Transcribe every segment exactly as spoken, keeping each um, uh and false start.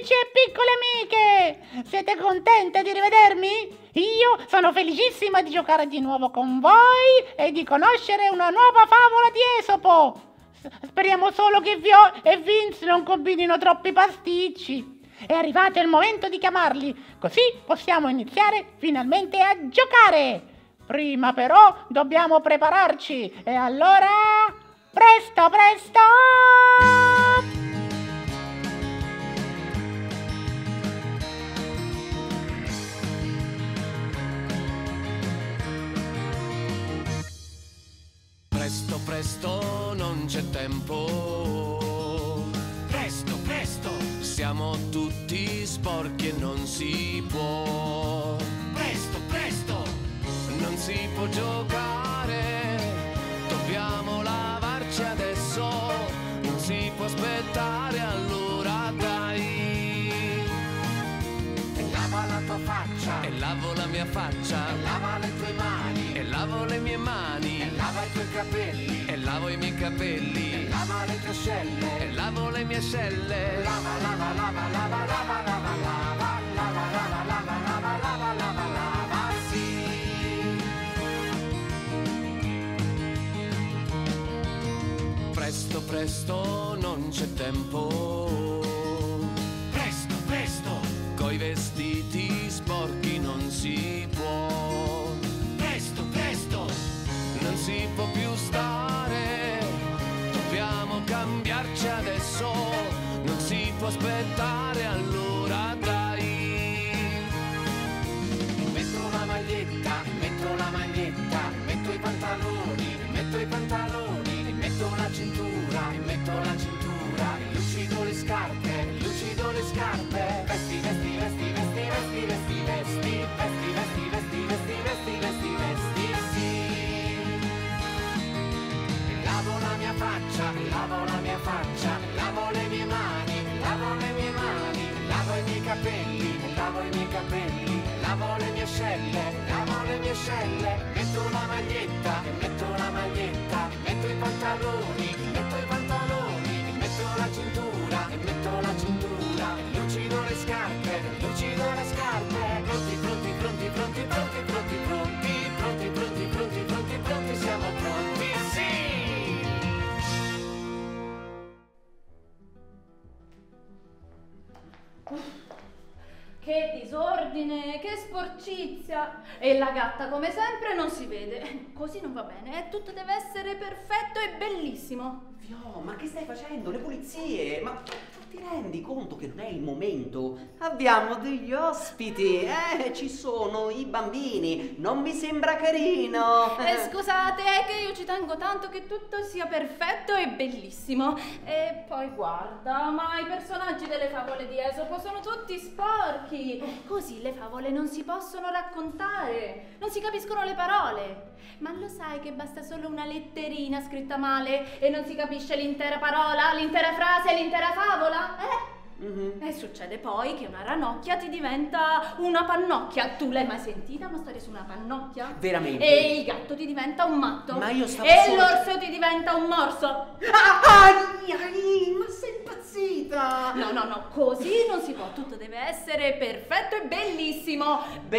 amici e piccole amiche! Siete contente di rivedermi? Io sono felicissima di giocare di nuovo con voi e di conoscere una nuova favola di Esopo. Speriamo solo che Vio e Vince non combinino troppi pasticci. È arrivato il momento di chiamarli, così possiamo iniziare finalmente a giocare. Prima però dobbiamo prepararci e allora... Presto, presto! Presto, presto, non c'è tempo. Presto, presto, siamo tutti sporchi e non si può. Presto, presto, non si può giocare. Dobbiamo lavarci adesso, non si può aspettare, allora dai. E lava la tua faccia, E lavo la mia faccia, e lava le tue mani, e lavo le mie mani, e lava i tuoi capelli, e lavo i miei capelli, e lava le tue ascelle, e lavo le mie ascelle. lava, lava, lava, lava, lava, lava, lava, lava, lava, lava, lava, lava, lava, lava, sì. Presto, presto, non c'è tempo. Presto, presto, Coi vestiti sporchi non si può. presto, presto, Non si può più stare. Dobbiamo cambiarci adesso. Non si può aspettare, allora dai. metto la maglietta, metto la maglietta, metto i pantaloni, metto i pantaloni, metto la cintura, metto la cintura, lucido le scarpe, lucido le scarpe, vesti, vesti, vesti, vesti, vesti, vesti, vesti, vesti, vesti, vesti, vesti, vesti, vesti, vesti, sì. Lavo la mia faccia, lavo la mia faccia, lavo le mie mani, lavo le mie mani, lavo i miei capelli, lavo i miei capelli, lavo le mie ascelle, lavo le mie ascelle, metto la maglietta, metto la maglietta, metto i pantaloni, metto i pantaloni, metto la cintura, metto la cintura, lucido le scarpe, lucido le scarpe, pronti, pronti, pronti, pronti, pronti, pronti, pronti, pronti, pronti, pronti, pronti, pronti, siamo pronti, sì! Che disordine, che sporcizia! E la gatta, come sempre, non si vede. Così non va bene, tutto deve essere perfetto e bellissimo. Fio, ma che stai facendo? Le pulizie? Ma ti rendi conto che non è il momento? Abbiamo degli ospiti, eh? Ci sono i bambini, non mi sembra carino. Eh, scusate, è che io ci tengo tanto che tutto sia perfetto e bellissimo. E poi guarda, ma i personaggi delle favole di Esopo sono tutti sporchi. Così le favole non si possono raccontare, non si capiscono le parole. Ma lo sai che basta solo una letterina scritta male e non si capisce l'intera parola, l'intera frase, l'intera favola? Eh? Mm-hmm. E succede poi che una ranocchia ti diventa una pannocchia. Tu l'hai mai sentita una storia su una pannocchia? Veramente? E il gatto ti diventa un matto. Ma io stavo E solo- l'orso ti diventa un morso. Ah, ai, ai, ma sei impazzita! No, no, no, così non si può. Tutto deve essere perfetto e bellissimo.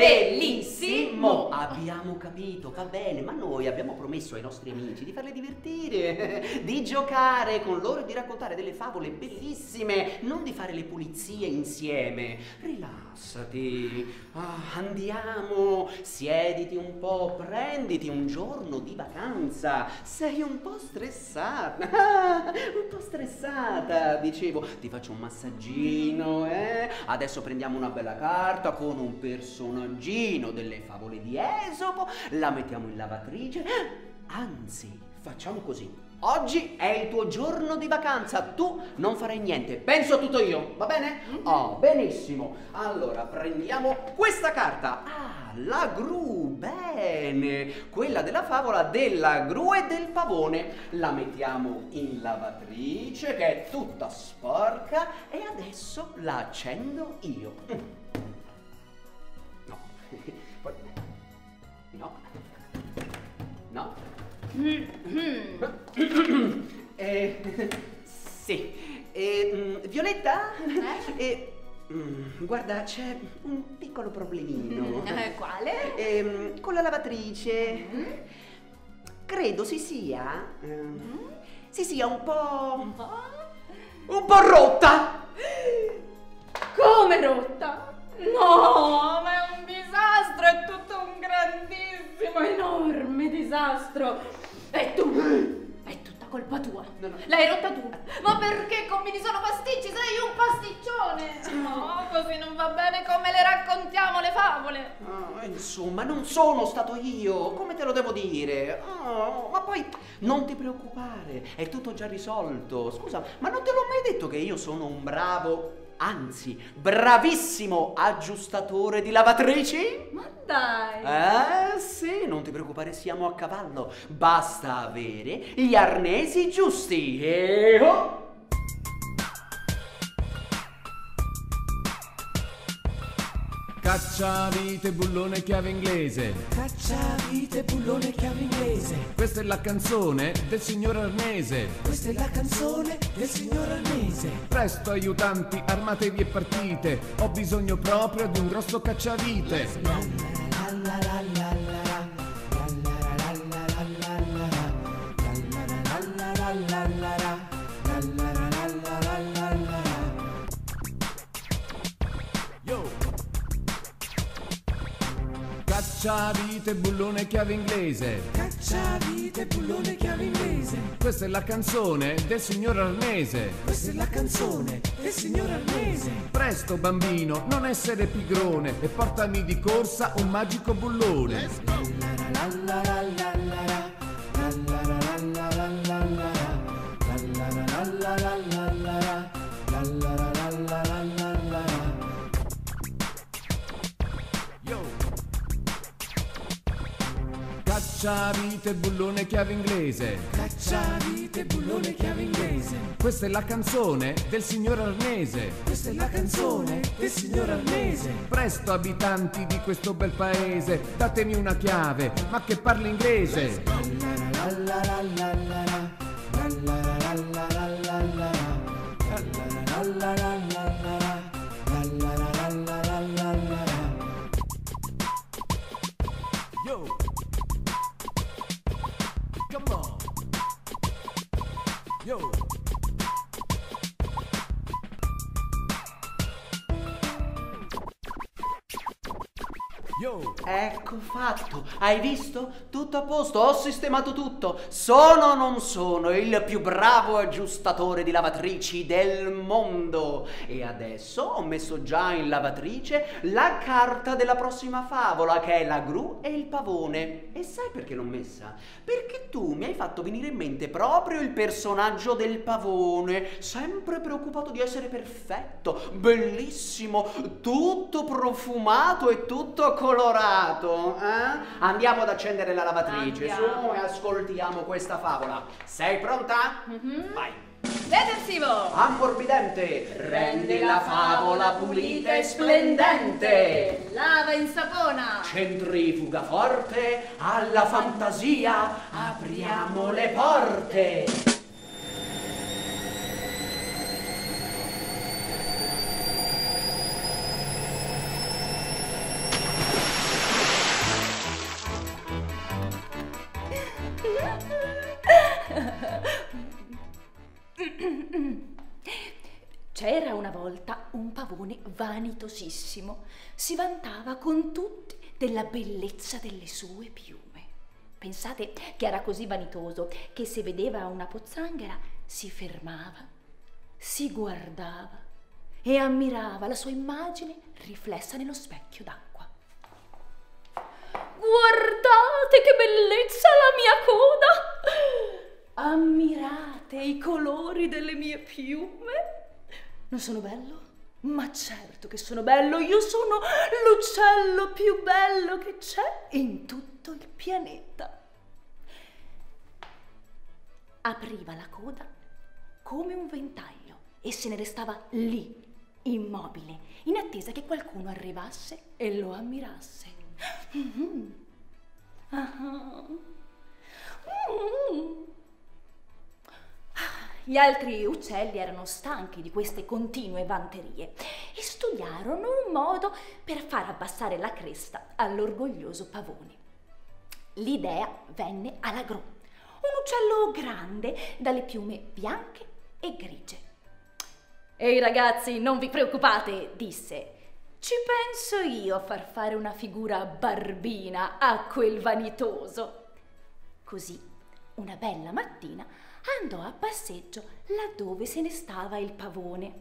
Bellissimo! Abbiamo capito, va bene, ma noi abbiamo promesso ai nostri amici di farli divertire, di giocare con loro e di raccontare delle favole bellissime, non di fare le pulizie insieme. Rilassati, ah, andiamo, siediti un po', prenditi un giorno di vacanza. Sei un po' stressata, ah, un po' stressata, dicevo, ti faccio un massaggino, eh? Adesso prendiamo una bella carta con un personaggino delle favole di Esopo, la mettiamo in lavatrice, anzi, facciamo così. Oggi è il tuo giorno di vacanza, tu non farai niente, penso tutto io, va bene? Oh, benissimo. Allora, prendiamo questa carta. Ah, la gru, bene. Quella della favola della gru e del pavone. La mettiamo in lavatrice, che è tutta sporca, e adesso la accendo io. No. Poi... No. No. eh, sì. Eh, Violetta? Eh? Eh, Mm, guarda, c'è un piccolo problemino. Eh, quale? Ehm, con la lavatrice. Mm. Credo si sia. ehm, si sia un po'. Un po'? un po' rotta! Come rotta? No, ma è un disastro, è tutto un grandissimo, enorme disastro. E tu? È tutta colpa tua. No, no. L'hai rotta tu. Ma perché combini solo pasticci? Sei un pasticcione. No, così non va bene come le raccontiamo le favole. Ah, insomma, non sono stato io, come te lo devo dire? Oh, ma poi non ti preoccupare, è tutto già risolto. Scusa, ma non te l'ho mai detto che io sono un bravo, anzi, bravissimo aggiustatore di lavatrici? Ma dai. Eh sì, non ti preoccupare, siamo a cavallo. Basta avere gli arnesi giusti. E oh! Cacciavite, bullone, chiave inglese. Cacciavite, bullone, chiave inglese. Questa è la canzone del signor Arnese. Questa è la canzone del signor Arnese. Presto aiutanti, armatevi e partite. Ho bisogno proprio di un grosso cacciavite. Cacciavite, bullone, chiave inglese. Cacciavite, bullone, chiave inglese. Questa è la canzone del signor Arnese. Questa è la canzone del signor Arnese. Presto bambino, non essere pigrone e portami di corsa un magico bullone. Cacciavite, bullone, chiave inglese. Cacciavite, bullone, chiave inglese. Questa è la canzone del signor Arnese. Questa è la canzone del signor Arnese. Presto abitanti di questo bel paese, datemi una chiave, ma che parli inglese. Yo! Come on! Yo! Yo! Ecco fatto, hai visto? Tutto a posto, ho sistemato tutto. Sono o non sono il più bravo aggiustatore di lavatrici del mondo. E adesso ho messo già in lavatrice la carta della prossima favola, che è la gru e il pavone. E sai perché l'ho messa? Perché tu mi hai fatto venire in mente proprio il personaggio del pavone, sempre preoccupato di essere perfetto, bellissimo, tutto profumato e tutto colorato. Eh? Andiamo ad accendere la lavatrice. Andiamo. Su e ascoltiamo questa favola. Sei pronta? Mhm. Vai. Detersivo! Ammorbidente, rendi la favola pulita e splendente. Lava insapona! Centrifuga forte, alla fantasia apriamo le porte. C'era una volta un pavone vanitosissimo. Si vantava con tutti della bellezza delle sue piume. Pensate che era così vanitoso che se vedeva una pozzanghera si fermava, si guardava e ammirava la sua immagine riflessa nello specchio d'acqua. Guardate che bellezza la mia coda! Ammirate i colori delle mie piume! Non sono bello? Ma certo che sono bello! Io sono l'uccello più bello che c'è in tutto il pianeta! Apriva la coda come un ventaglio e se ne restava lì, immobile, in attesa che qualcuno arrivasse e lo ammirasse. Mm-hmm. Uh-huh. Mm-hmm. Gli altri uccelli erano stanchi di queste continue vanterie e studiarono un modo per far abbassare la cresta all'orgoglioso pavone. L'idea venne alla gru, un uccello grande dalle piume bianche e grigie. «Ehi ragazzi, non vi preoccupate», disse. «Ci penso io a far fare una figura barbina a quel vanitoso». Così, una bella mattina, andò a passeggio laddove se ne stava il pavone.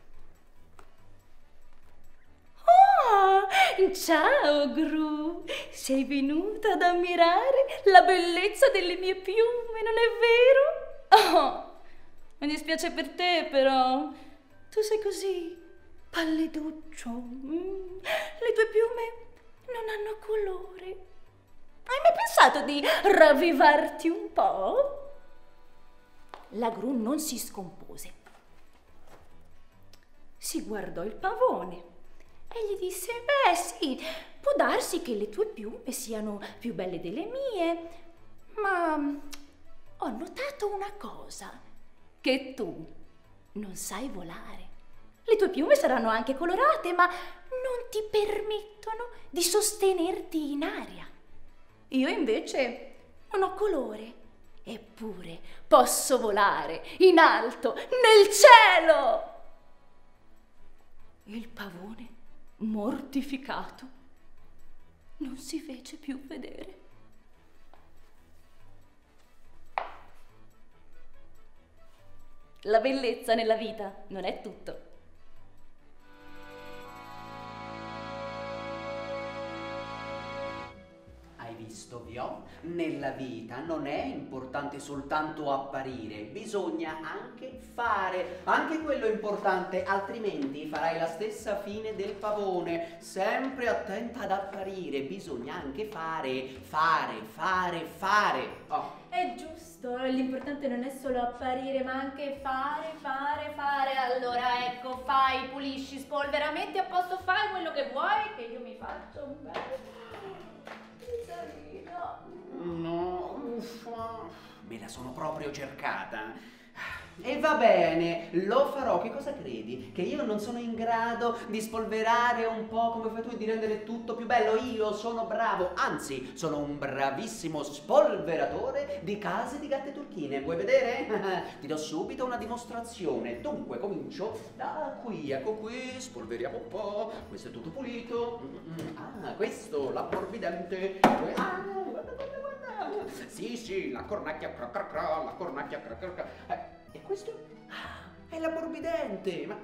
«Oh, ciao Gru! Sei venuta ad ammirare la bellezza delle mie piume, non è vero? Oh, mi dispiace per te, però tu sei così palliduccio. Mm, le tue piume non hanno colore. Hai mai pensato di ravvivarti un po'?» La gru non si scompose. Si guardò il pavone e gli disse: «Beh sì, può darsi che le tue piume siano più belle delle mie, ma ho notato una cosa, che tu non sai volare. Le tue piume saranno anche colorate, ma non ti permettono di sostenerti in aria. Io invece non ho colore, eppure posso volare in alto, nel cielo!» Il pavone, mortificato, non si fece più vedere. La bellezza nella vita non è tutto. Visto, Vio? Nella vita non è importante soltanto apparire, bisogna anche fare. Anche quello è importante, altrimenti farai la stessa fine del pavone. Sempre attenta ad apparire, bisogna anche fare, fare, fare, fare. Oh. È giusto, l'importante non è solo apparire, ma anche fare, fare, fare. Allora ecco, fai, pulisci, spolvera, metti a posto, fai quello che vuoi, che io mi faccio un bel... No, uffa, me la sono proprio cercata. E va bene, lo farò. Che cosa credi? Che io non sono in grado di spolverare un po' come fai tu e di rendere tutto più bello? Io sono bravo, anzi, sono un bravissimo spolveratore di case di gatte turchine. Vuoi vedere? Ti do subito una dimostrazione. Dunque, comincio da qui, ecco qui, spolveriamo un po'. Questo è tutto pulito. Ah, questo, l'ammorbidente. Ah, guarda, guarda, guarda. Sì, sì, la cornacchia, cra, cra, cra, la cornacchia, cra, cra, cra. Eh. E questo? Ah, è l'ammorbidente, ma...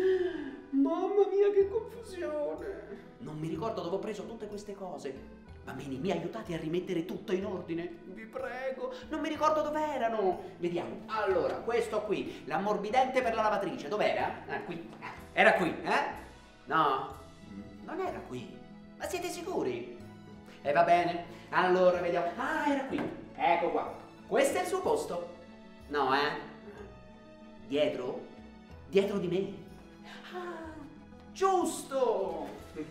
Mamma mia, che confusione! Non mi ricordo dove ho preso tutte queste cose. Bambini, mi aiutate a rimettere tutto in ordine? Vi prego, non mi ricordo dove erano. Vediamo. Allora, questo qui, l'ammorbidente per la lavatrice, dov'era? Ah, qui. Era qui, eh? No, non era qui. Ma siete sicuri? E eh, va bene. Allora, vediamo. Ah, era qui. Ecco qua. Questo è il suo posto. No, eh? Dietro? Dietro di me? Ah, giusto!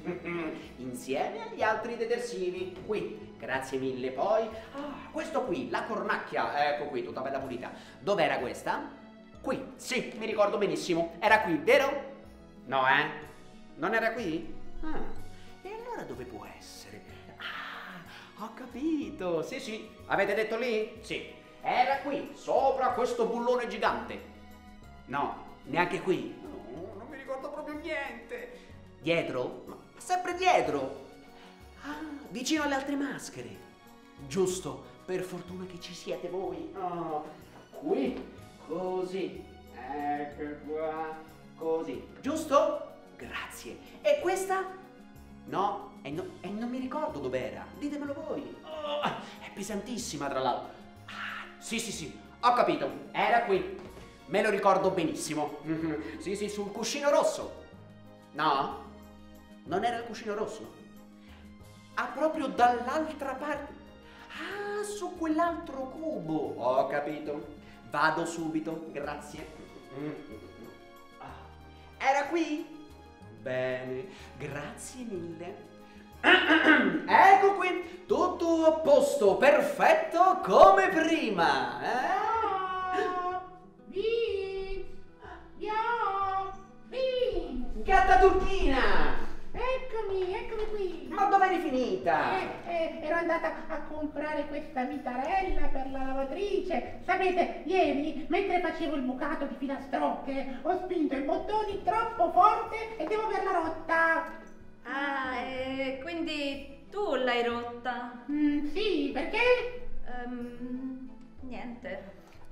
Insieme agli altri detersivi. Qui, grazie mille. Poi, ah, questo qui, la cornacchia. Ecco qui, tutta bella pulita. Dov'era questa? Qui, sì, mi ricordo benissimo. Era qui, vero? No, eh? Non era qui? Ah, e allora dove può essere? Ah, ho capito. Sì, sì. Avete detto lì? Sì. Era qui, sopra questo bullone gigante. No, neanche qui. No, non mi ricordo proprio niente. Dietro? No, sempre dietro. Ah, vicino alle altre maschere. Giusto, per fortuna che ci siete voi. Oh, qui, così. Ecco qua, così. Giusto? Grazie. E questa? No, e, no, e non mi ricordo dov'era. Ditemelo voi. Oh, è pesantissima, tra l'altro. Sì, sì, sì, ho capito, era qui, me lo ricordo benissimo. Mm-hmm. Sì, sì, sul cuscino rosso. No? Non era il cuscino rosso? Ah, proprio dall'altra parte. Ah, su quell'altro cubo. Ho capito, vado subito, grazie. Mm-hmm. Ah. Era qui? Bene, grazie mille. Ecco qui, tutto a posto, perfetto come prima. Eh? Via! Gatta turchina! Eccomi, eccomi qui. Ma dove eri finita? Eh, eh, ero andata a comprare questa vitarella per la lavatrice. Sapete, ieri, mentre facevo il bucato di filastrocche, ho spinto i bottoni troppo forte e devo averla rotta. Ah, e quindi tu l'hai rotta? Mm, sì, perché? Ehm, niente.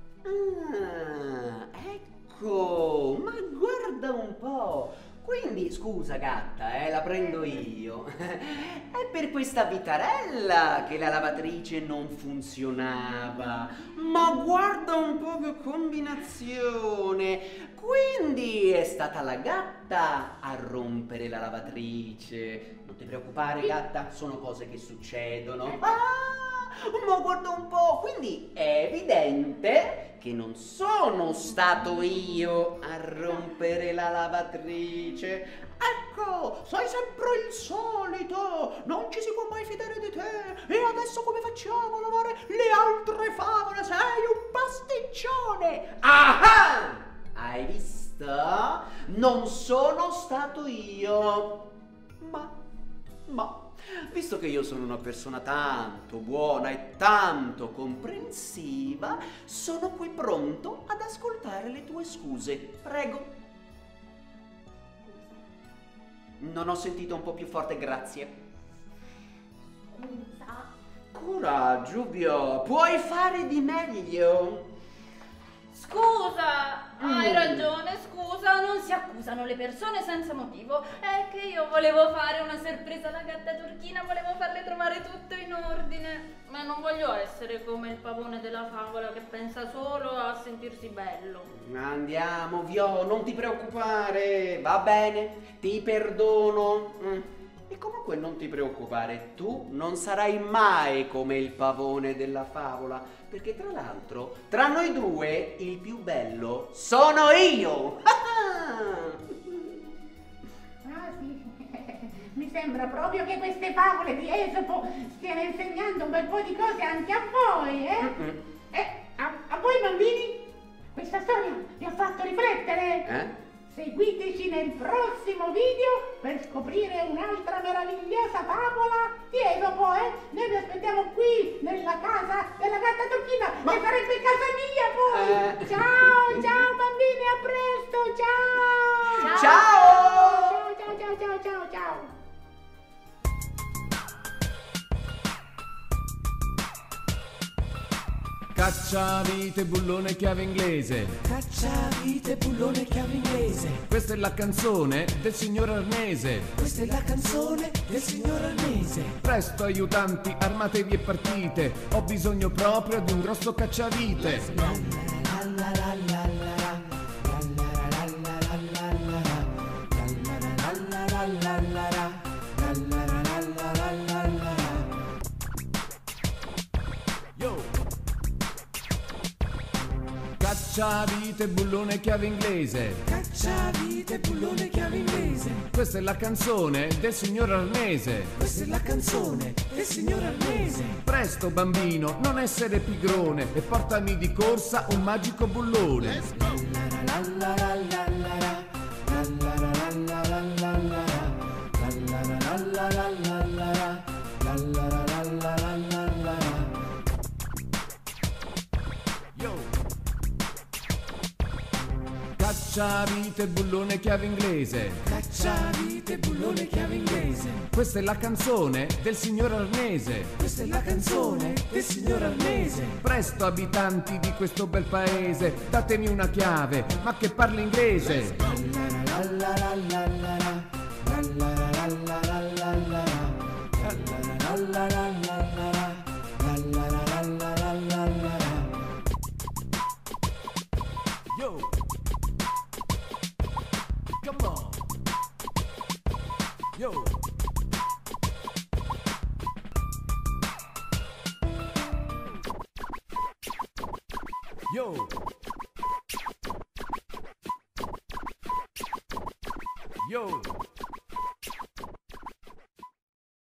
Ah, ecco, ma guarda un po'. Quindi, scusa gatta, eh, la prendo io. È per questa vitarella che la lavatrice non funzionava. Ma guarda un po' che combinazione. Quindi è stata la gatta a rompere la lavatrice. Non ti preoccupare gatta, sono cose che succedono. Ah! Ma guarda un po', quindi è evidente che non sono stato io a rompere la lavatrice. Ecco, sei sempre il solito, non ci si può mai fidare di te. E adesso come facciamo a lavare le altre favole? Sei un pasticcione. Ah! Hai visto? Non sono stato io. Ma, ma... Visto che io sono una persona tanto buona e tanto comprensiva, sono qui pronto ad ascoltare le tue scuse. Prego. Non ho sentito un po' più forte, grazie. Scusa. Coraggio, Vio, puoi fare di meglio. Scusa, hai Mm. ragione, scusa, non si accusano le persone senza motivo. È che io volevo fare una sorpresa alla gatta turchina, volevo farle trovare tutto in ordine. Ma non voglio essere come il pavone della favola che pensa solo a sentirsi bello. Andiamo, Vio, non ti preoccupare. Va bene, ti perdono. Mm. E comunque non ti preoccupare, tu non sarai mai come il pavone della favola, perché tra l'altro, tra noi due, il più bello sono io! Ah sì, mi sembra proprio che queste favole di Esopo stiano insegnando un bel po' di cose anche a voi, eh? Mm-mm. Eh, a, a voi bambini? Questa storia vi ha fatto riflettere? Eh? Seguiteci nel prossimo video per scoprire un'altra meravigliosa favola di Esopo, eh? Noi vi aspettiamo qui, nella casa della gatta turchina, Ma- che sarebbe casa mia poi! Eh. Ciao, ciao bambini, a presto, ciao! Ciao! Ciao, ciao, ciao, ciao, ciao! Cacciavite, bullone, chiave inglese. Cacciavite, bullone, chiave inglese. Questa è la canzone del signor Arnese. Questa è la canzone del signor Arnese. Presto aiutanti, armatevi e partite. Ho bisogno proprio di un grosso cacciavite. La la la la la la la la la la la la la la la la la la la. Cacciavite, bullone, chiave inglese. Cacciavite, bullone, chiave inglese. Questa è la canzone del signor Arnese. Questa è la canzone del signor Arnese. Presto bambino, non essere pigrone e portami di corsa un magico bullone. La la la la la la. La la la la la la la. La la la la la la la. La la la la la la la. Cacciavite, bullone, chiave inglese. Cacciavite, bullone, chiave inglese. Questa è la canzone del signor Arnese. Questa è la canzone del signor Arnese. Presto abitanti di questo bel paese, datemi una chiave, ma che parli inglese. La la la la la la. La la la la la la la. La la la la la la la. La la la la la la la. Yo! Come on! Yo! Yo! Yo!